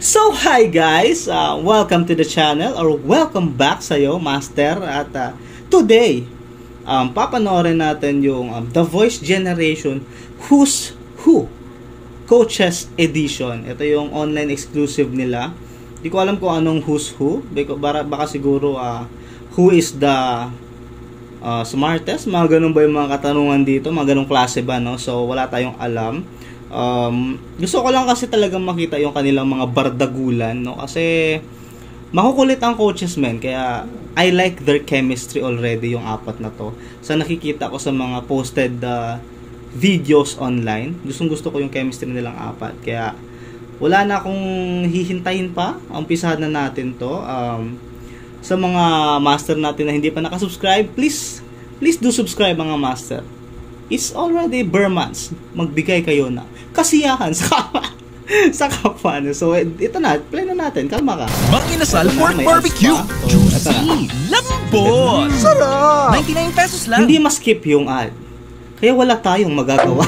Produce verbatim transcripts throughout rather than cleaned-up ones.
So hi guys, uh, welcome to the channel or welcome back sa'yo Master at uh, today um, papanoorin natin yung um, The Voice Generation Who's Who Coaches Edition. Ito yung online exclusive nila. Di ko alam kung anong Who's Who, baka, baka siguro uh, who is the uh, smartest, mga ganun ba yung mga katanungan dito, mga ganung klase ba, no? So wala tayong alam. Um, gusto ko lang kasi talagang makita yung kanilang mga bardagulan, no? Kasi makukulit ang coaches, men. Kaya I like their chemistry already, yung apat na to. Sa nakikita ko sa mga posted uh, videos online, gustong gusto ko yung chemistry nilang apat. Kaya wala na akong hihintayin pa. Umpisahan na natin to. Um, sa mga master natin na hindi pa nakasubscribe, please, please do subscribe mga master. It's already bare months. Magbigay kayo na kasiyahan sa kapwa. sa kapwa. So, ito na. Play na natin. Kalma ka. Mang Inasal Pork Barbecue. So, juicy. Lambot. Sarap. ninety-nine pesos lang. Hindi ma-skip yung ad. Kaya wala tayong magagawa.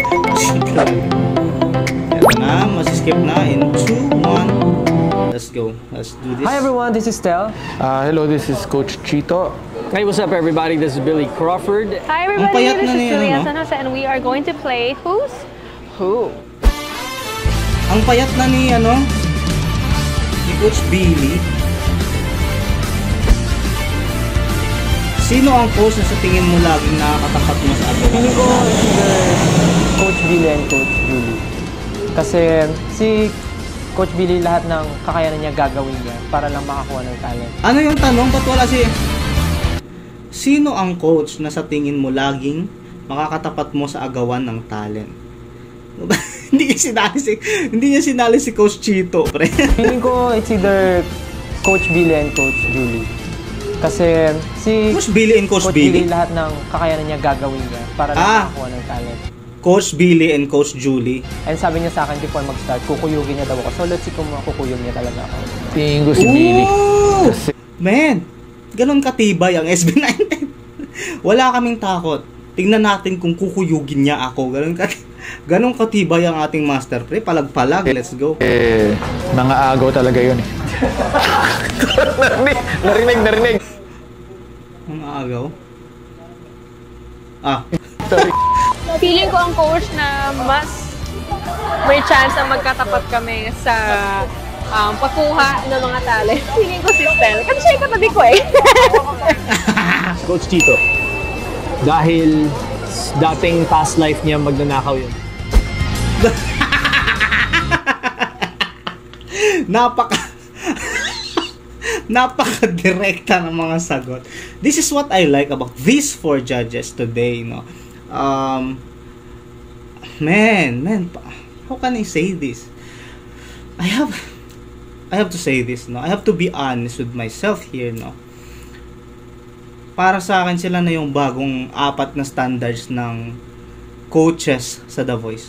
Ito na. Mas-skip na in two, one. Let's go. Let's do this. Hi everyone, this is Tel. Uh, hello, this is Coach Chito. Hey, what's up everybody? This is Billy Crawford. Hi Ang everybody, payat this na is niya, Julia no? San Jose and we are going to play Who's Who. Ang payat na ni, ano, ni Coach Billy. Sino ang coach na sa tingin mo laging nakakatapat mo sa ato? Feeling ko either Coach Billy and Coach Julie. Kasi si Coach Billy lahat ng kakayanan niya gagawin niya para lang makakuha ng talent. Ano yung tanong? Ba't wala si... Sino ang coach na sa tingin mo laging makakatapat mo sa agawan ng talent? Hindi niya sinali si hindi niya sinali si Coach Chito, pre. Feeling ko it's either Coach Billy and Coach Julie. Kasi si Coach Billy and Coach, Coach Billy? Billy lahat ng kakayanan niya gagawin niya para lang Ah. makakuha ng talent. Coach Billy and Coach Julie. And sabi niya sa akin before mag-start, kukuyugin niya daw ako. So let's see kung makukuyog niya talaga ako. Tingin ko si Billy. Ooh! Kasi, Man, ganun katibay ang S B nineteen. Wala kaming takot. Tingnan natin kung kukuyugin niya ako. Ganun kat ganun katibay ang ating master pre. Palag-palag, let's go. eh, nangaagaw talaga yun eh. narinig, narinig, narinig. Ang agaw. Ah, Feeling ko ang coach na mas may chance na magkatapat kami sa um, pagkuha ng mga talent. Feeling ko si Stel. Kasi siya yung katabi ko eh. Coach Chito. Dahil dating past life niya magnanakaw yun. napaka napaka-direkta ng mga sagot. This is what I like about these four judges today, no. Um man, man, how can I say this? I have I have to say this, no. I have to be honest with myself here, no. Para sa akin sila na yung bagong apat na standards ng coaches sa The Voice.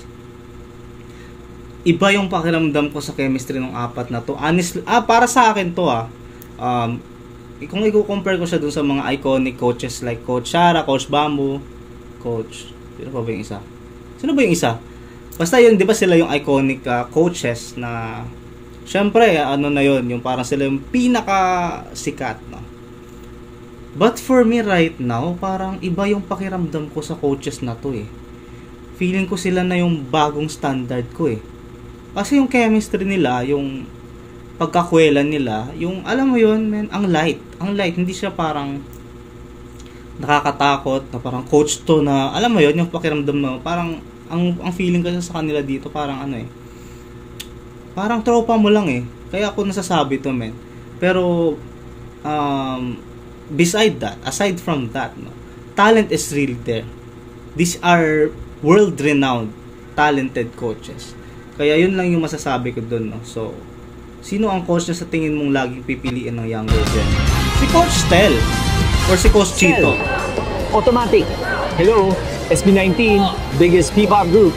Iba yung pakiramdam ko sa chemistry ng apat na to. Honestly, ah, para sa akin to ah. Um, kung i-compare ko siya dun sa mga iconic coaches like Coach Shara, Coach Bamboo, Coach... Sino pa ba yung isa? Sino ba yung isa? Basta yun, di ba sila yung iconic uh, coaches na... Syempre, ano na yun, yung parang sila yung pinaka-sikat, no? But for me right now, parang iba yung pakiramdam ko sa coaches na to eh. Feeling ko sila na yung bagong standard ko eh. Kasi yung chemistry nila, yung pagkakwelan nila, yung alam mo yun, man, ang light. Ang light, hindi siya parang nakakatakot, na parang coach to na, alam mo yun, yung pakiramdam mo, parang, ang, ang feeling kasi sa kanila dito, parang ano eh, parang tropa mo lang eh. Kaya ako nasasabi to, men. Pero, um, beside that, aside from that, no, talent is really there. These are world-renowned, talented coaches. Kaya yun lang yung masasabi ko dun, no. So, sino ang coach na sa tingin mong laging pipiliin ng younger gen? Si Coach Tel or si Coach Chito? Automatic. Hello, S B nineteen, biggest P-pop group.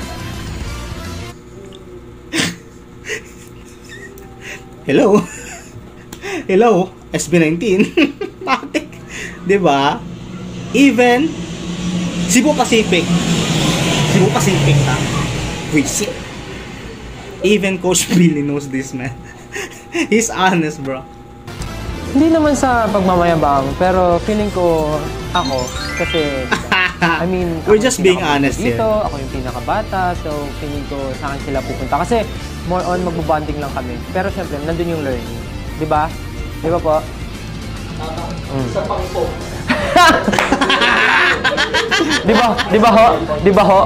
Hello? Hello? S B nineteen? Matik. Diba? Even Cebu Pacific. Cebu Pacific, ha? Visit. Even Coach Billy knows this, man. He's honest, bro. Hindi naman sa pagmamayabang, pero feeling ko ako, kasi, I mean, we're ako just yung being pinaka- honest dito, here. ako yung pinakabata, so feeling ko sa akin sila pupunta. Kasi more on magbubonding lang kami. Pero syempre, nandun yung learning. Di ba? Di ba po? Mm. Sa pangpo. Di ba? Di ba ho? Di ba ho?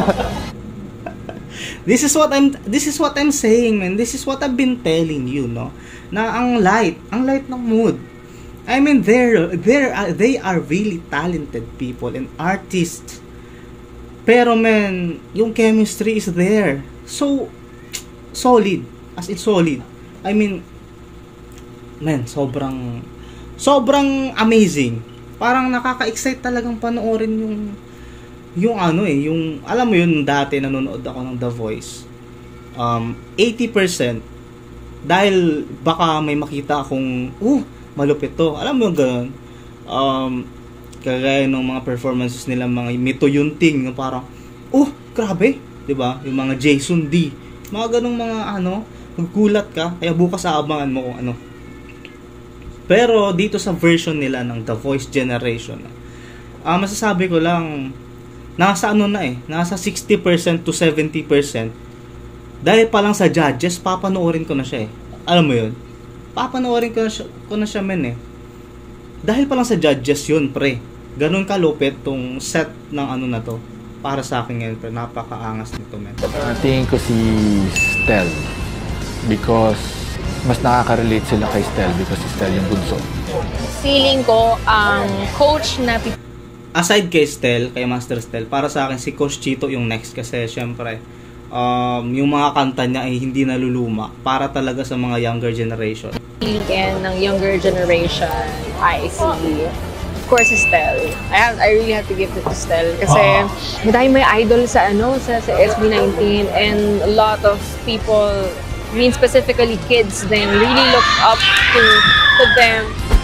This is what I'm this is what I'm saying, man. This is what I've been telling you, no? Na ang light, ang light ng mood. I mean, they're they're uh, they are really talented people and artists. Pero man, yung chemistry is there. So solid, as in solid. I mean, man, sobrang sobrang amazing. Parang nakaka-excite talagang panoorin yung yung ano eh, yung, alam mo yun, dati nanonood ako ng The Voice, um, eighty percent, dahil baka may makita akong, uh, malupit to, alam mo yung gano'n, um, kagaya ng mga performances nila, mga Mito Yunting, yung parang, uh, grabe, diba, yung mga Jason D, mga ganong mga, ano, magkulat ka, kaya bukas aabangan mo kung ano. Pero, dito sa version nila ng The Voice Generation, uh, masasabi ko lang, nasa ano na eh, nasa sixty percent to seventy percent. Dahil pa lang sa judges, papanoorin ko na siya eh. Alam mo yun? Papanoorin ko na siya, ko na siya men eh. Dahil pa lang sa judges yun, pre. Ganun kalupit tong set ng ano na to. Para sa akin ngayon, pre. Napakaangas nito, men. Tingin ko si Stel. Because mas nakaka-relate sila kay Stel because si Stel yung bunso. Feeling ko, ang coach na Aside kay Stel, kay Master Stel, para sa akin si Coach Chito yung next kasi syempre um, yung mga kanta niya ay hindi naluluma para talaga sa mga younger generation. Feeling ng younger generation, I see, of course, si Stel. I have, I really have to give it to Stel kasi uh, madami may idol sa ano sa, sa S B nineteen and a lot of people, I mean specifically kids, then really look up to to them.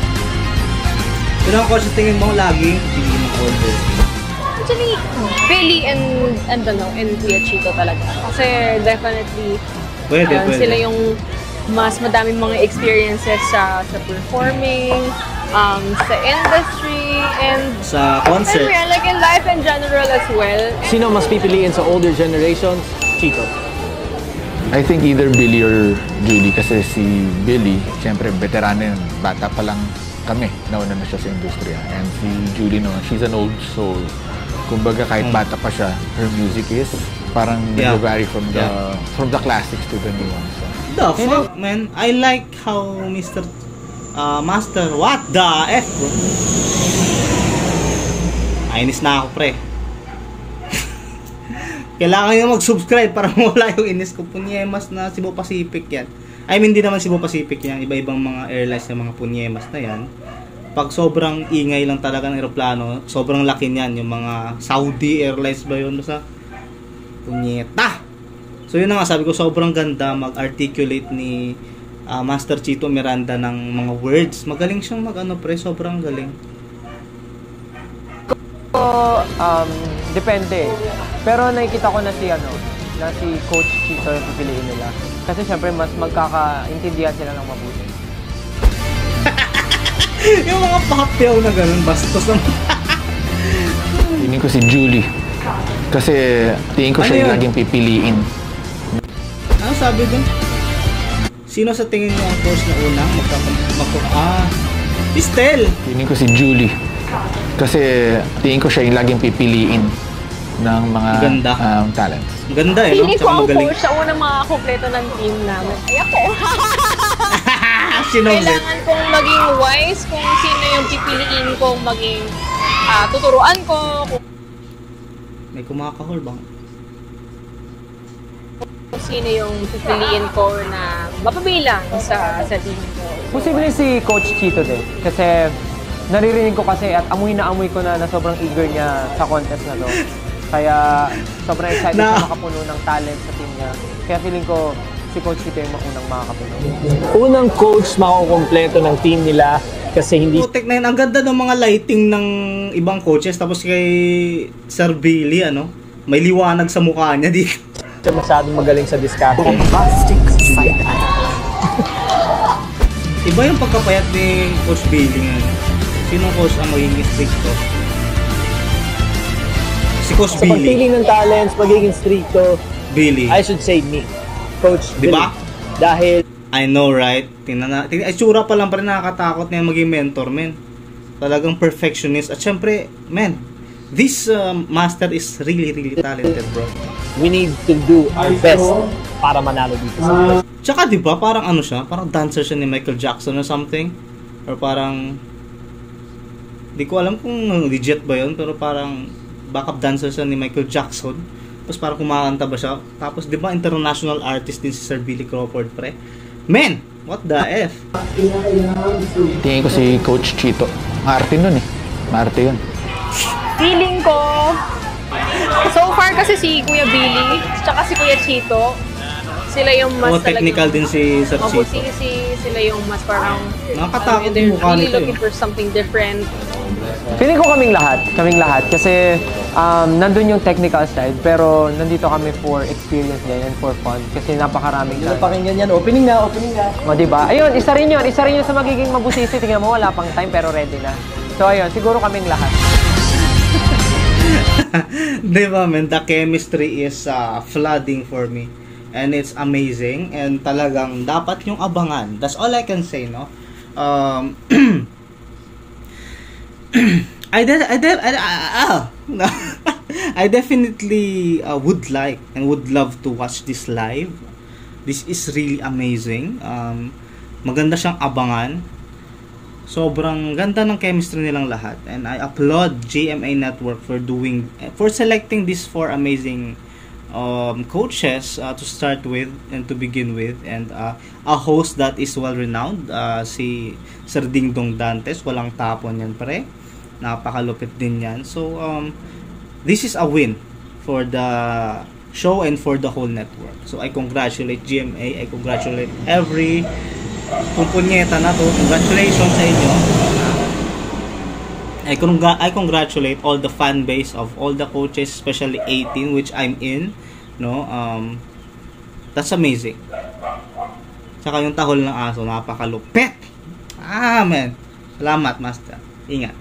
Pero ako sa tingin mo lagi hindi mo order. Actually, Billy and and ano, and Kuya Chito talaga. Kasi definitely Pwede, uh, pwede. sila yung mas madaming mga experiences sa sa performing, um, sa industry, and Sa and concert. yeah, like in life in general as well. Sino mas pipiliin sa older generations? Chito. I think either Billy or Julie kasi si Billy, siyempre veterano yun, bata pa lang kami, nauna na siya sa industriya. And si Julie no, she's an old soul. Kumbaga kahit Mm. bata pa siya, her music is parang Yeah. nag-vary from the Yeah. from the classics to the new ones. So, The fuck, man? I like how Mister Uh, Master, what the F, bro? Ainis na ako, pre. Kailangan nyo mag-subscribe para mawala yung inis ko. Punyemas na Cebu Pacific yan. I mean, hindi naman Cebu Pacific yan. Iba-ibang mga airlines ng mga punyemas na yan. Pag sobrang ingay lang talaga ng aeroplano, sobrang laki niyan. Yung mga Saudi Airlines ba yun? Basta, punyeta! So yun na nga, sabi ko, sobrang ganda mag-articulate ni uh, Master Chito Miranda ng mga words. Magaling siyang mag-ano, pre. Sobrang galing. So, um, depende. Pero nakikita ko na si ano, na si Coach Chito yung pipiliin nila. Kasi syempre mas magkakaintindihan sila ng mabuti. Yung mga papyaw na ganun, bastos naman. tingin ko si Julie. Kasi tingin ko Ano siya yung yun? laging pipiliin. Ano sabi dun? Sino sa tingin mo ang coach na unang magkakam... Ah, Estel! Tingin ko si Julie. Kasi tingin ko siya yung laging pipiliin ng mga Ganda. um, talents. Ang ganda eh, no? Feeling ko Tsaka ang magaling. coach sa unang mga kompleto ng team namin. Ay ako! Sino ulit? Kailangan kong maging wise kung sino yung pipiliin kong maging ah, tuturuan ko. Kung May kumakahol bang? sino yung pipiliin ko na mapabilang sa, sa team ko. Posible si Coach Chito din. Kasi naririnig ko kasi at amoy na amoy ko na na sobrang eager niya sa contest na to. Kaya sobrang excited Na- na makapuno ng talent sa team niya. Kaya feeling ko si Coach Chito yung maunang makakapuno. Unang coach makukompleto ng team nila kasi hindi Putek na yun. Ang ganda ng mga lighting ng ibang coaches. Tapos kay Sir Billy, ano? May liwanag sa mukha niya dito. siya masyadong magaling sa discussion. Iba yung pagkapayat ni Coach Billy ngayon. Sinong coach ang magiging stricto? Si Coach Sa Billy. pagpili ng talents, magiging stricto, Billy. I should say me. Coach Billy. Diba? Dahil I know, right? Tingnan na, tingnan, ay, tsura pa lang pa rin nakakatakot na yung maging mentor, men. Talagang perfectionist. At syempre, men, this uh, master is really, really talented, bro. we need to do our best para manalo dito sa first. Tsaka, di ba, parang ano siya? Parang dancer siya ni Michael Jackson or something. Or parang, di ko alam kung legit ba yun, pero parang backup dancer siya ni Michael Jackson. Tapos parang kumakanta ba siya? Tapos, di ba, international artist din si Sir Billy Crawford, pre? Men, what the F? Tingin ko si Coach Chito. Maarte nun eh. Maarte yun. Feeling ko, so far kasi si Kuya Billy, tsaka si Kuya Chito, sila yung mas O, technical din si Sir Opo, Chito. si, si, sila yung mas parang, Nakakatakot they're yung mukha really nito looking eh. for something different. Feeling ko kaming lahat, kaming lahat kasi um, nandun yung technical side pero nandito kami for experience din and for fun kasi napakaraming Ano pakinggan yan? Opening na, opening na. O, diba? Ayun, isa rin yun. Isa rin yun sa magiging mabusisi. Tingnan mo, wala pang time pero ready na. So, ayun, siguro kaming lahat. Diba, man? The chemistry is uh, flooding for me. And it's amazing. And talagang dapat yung abangan. That's all I can say, no? Um... I did I did I, I, ah, no. I definitely uh, would like and would love to watch this live. This is really amazing. Um, maganda siyang abangan. Sobrang ganda ng chemistry nilang lahat, and I applaud G M A Network for doing for selecting these four amazing um, coaches uh, to start with and to begin with, and uh, a host that is well renowned, uh, si Sir Ding Dong Dantes. Walang tapon yan, pre. Napakalupit din yan. So, um, this is a win for the show and for the whole network. So, I congratulate G M A. I congratulate every kumpunyeta na to. Congratulations sa inyo. I, congr- I congratulate all the fan base of all the coaches, especially eighteen, which I'm in. No? Um, that's amazing. Tsaka yung tahol ng aso, napakalupit. Ah, man. Salamat, Master. Ingat.